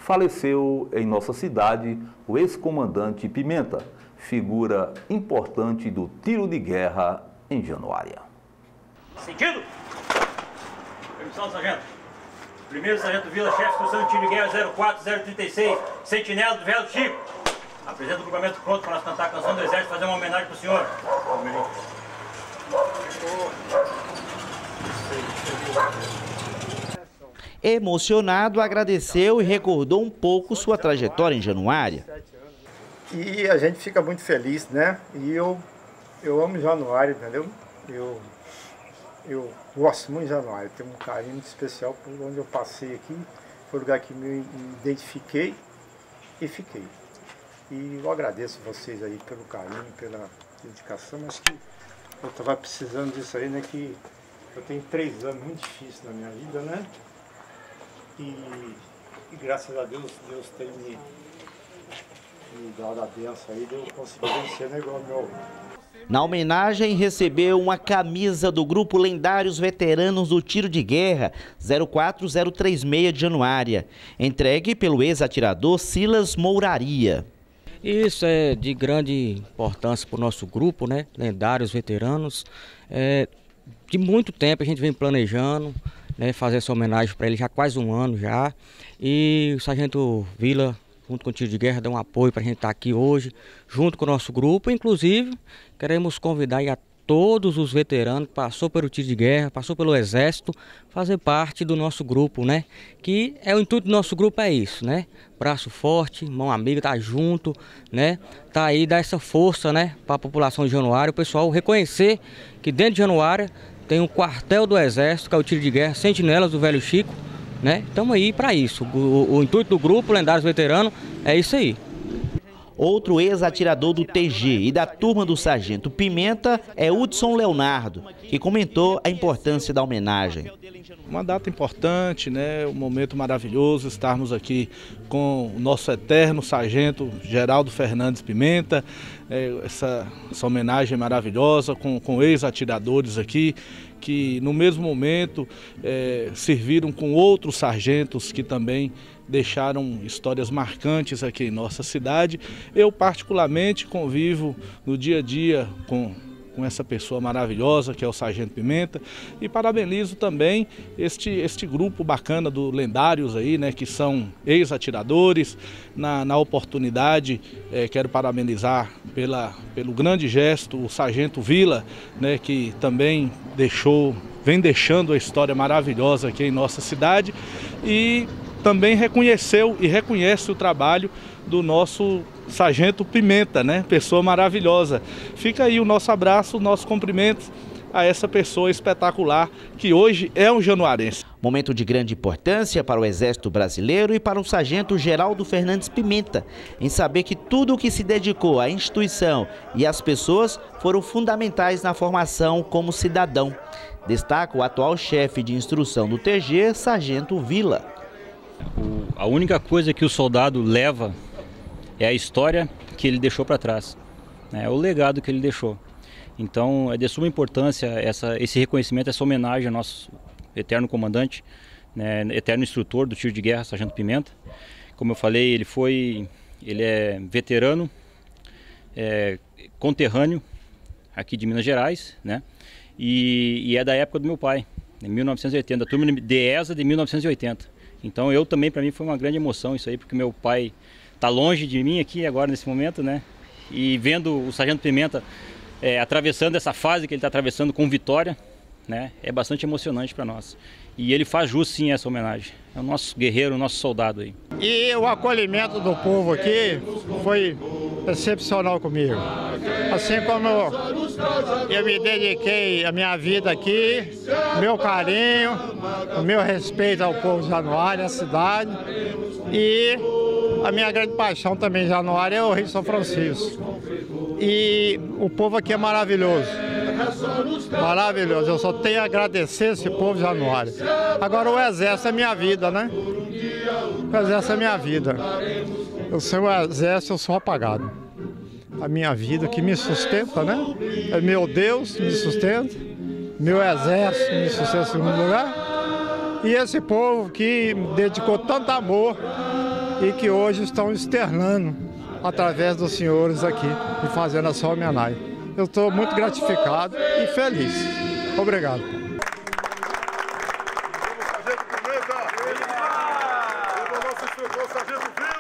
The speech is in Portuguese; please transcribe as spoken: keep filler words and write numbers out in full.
faleceu em nossa cidade o ex-comandante Pimenta, figura importante do tiro de guerra em Januária. Sentido? Permissão, sargento. Primeiro sargento Vila, chefe de instrução de tiro de guerra zero quatro zero trinta e seis, sentinela do Velho Chico. Apresenta o grupamento pronto para nós cantar a canção do Exército e fazer uma homenagem para o senhor. Emocionado, agradeceu e recordou um pouco sua trajetória em Januária. E a gente fica muito feliz, né? E eu, eu amo Januária, entendeu? Eu, eu gosto muito de Januária, tenho um carinho muito especial por onde eu passei aqui. Foi o lugar que me identifiquei e fiquei. E eu agradeço vocês aí pelo carinho, pela dedicação, mas que eu estava precisando disso aí, né? Que eu tenho três anos muito difíceis na minha vida, né? E, e graças a Deus, Deus tem me, me dado a benção aí de eu conseguir vencer, né? Igual meu. Na homenagem, recebeu uma camisa do grupo Lendários Veteranos do Tiro de Guerra zero quatro zero três seis de Januária, entregue pelo ex-atirador Silas Mouraria. Isso é de grande importância para o nosso grupo, né? Lendários Veteranos. É, de muito tempo a gente vem planejando, né, fazer essa homenagem para ele já há quase um ano já. E o sargento Vila, junto com o Tiro de Guerra, deu um apoio para a gente estar aqui hoje, junto com o nosso grupo. Inclusive, queremos convidar a todos os veteranos que passou pelo Tiro de Guerra, passou pelo Exército, fazer parte do nosso grupo, né? Que é o intuito do nosso grupo é isso, né? Braço forte, mão amiga, tá junto, né? Tá aí, dar essa força, né, para a população de Januária, o pessoal reconhecer que dentro de Januária tem um quartel do Exército, que é o Tiro de Guerra, Sentinelas do Velho Chico, né? Estamos aí para isso. O, o, o intuito do grupo Lendários Veteranos é isso aí. Outro ex-atirador do T G e da turma do Sargento Pimenta é Hudson Leonardo, que comentou a importância da homenagem. Uma data importante, né? Um momento maravilhoso estarmos aqui com o nosso eterno Sargento Geraldo Fernandes Pimenta, é, essa, essa homenagem maravilhosa com, com ex-atiradores aqui, que no mesmo momento é, serviram com outros sargentos que também deixaram histórias marcantes aqui em nossa cidade. Eu particularmente convivo no dia a dia com, com essa pessoa maravilhosa que é o Sargento Pimenta e parabenizo também este, este grupo bacana do Lendários aí, né, que são ex-atiradores. Na, na oportunidade, é, quero parabenizar pela, pelo grande gesto o Sargento Vila, né, que também deixou, vem deixando a história maravilhosa aqui em nossa cidade e também reconheceu e reconhece o trabalho do nosso Sargento Pimenta, né? Pessoa maravilhosa. Fica aí o nosso abraço, o nosso cumprimento a essa pessoa espetacular que hoje é um januarense. Momento de grande importância para o Exército Brasileiro e para o Sargento Geraldo Fernandes Pimenta, em saber que tudo o que se dedicou à instituição e às pessoas foram fundamentais na formação como cidadão. Destaca o atual chefe de instrução do T G, Sargento Vila. O, a única coisa que o soldado leva é a história que ele deixou para trás, né? É o legado que ele deixou. Então é de suma importância essa, esse reconhecimento, essa homenagem ao nosso eterno comandante, né, eterno instrutor do Tiro de Guerra, Sargento Pimenta. Como eu falei, ele foi, ele é veterano, é, conterrâneo aqui de Minas Gerais, né? E, e é da época do meu pai, em mil novecentos e oitenta, a turma de E S A de mil novecentos e oitenta. Então eu também, para mim, foi uma grande emoção isso aí, porque meu pai está longe de mim aqui agora nesse momento, né? E vendo o Sargento Pimenta é, atravessando essa fase que ele está atravessando com vitória, né? É bastante emocionante para nós. E ele faz jus sim essa homenagem. É o nosso guerreiro, o nosso soldado aí. E o acolhimento do povo aqui foi excepcional comigo. Assim como eu, eu me dediquei a minha vida aqui, meu carinho, o meu respeito ao povo de Januária, a cidade. E a minha grande paixão também em Januária é o Rio São Francisco. E o povo aqui é maravilhoso. Maravilhoso, eu só tenho a agradecer esse povo de Januária. Agora o Exército é minha vida, né? O Exército é minha vida. Eu sou o Exército, eu sou apagado. A minha vida que me sustenta, né? É meu Deus que me sustenta, meu Exército me sustenta em segundo lugar. E esse povo que me dedicou tanto amor e que hoje estão externando através dos senhores aqui e fazendo essa homenagem. Eu estou muito gratificado e feliz. Obrigado. Sargento Pimenta! Viva nosso inspetor, Sargento Viva!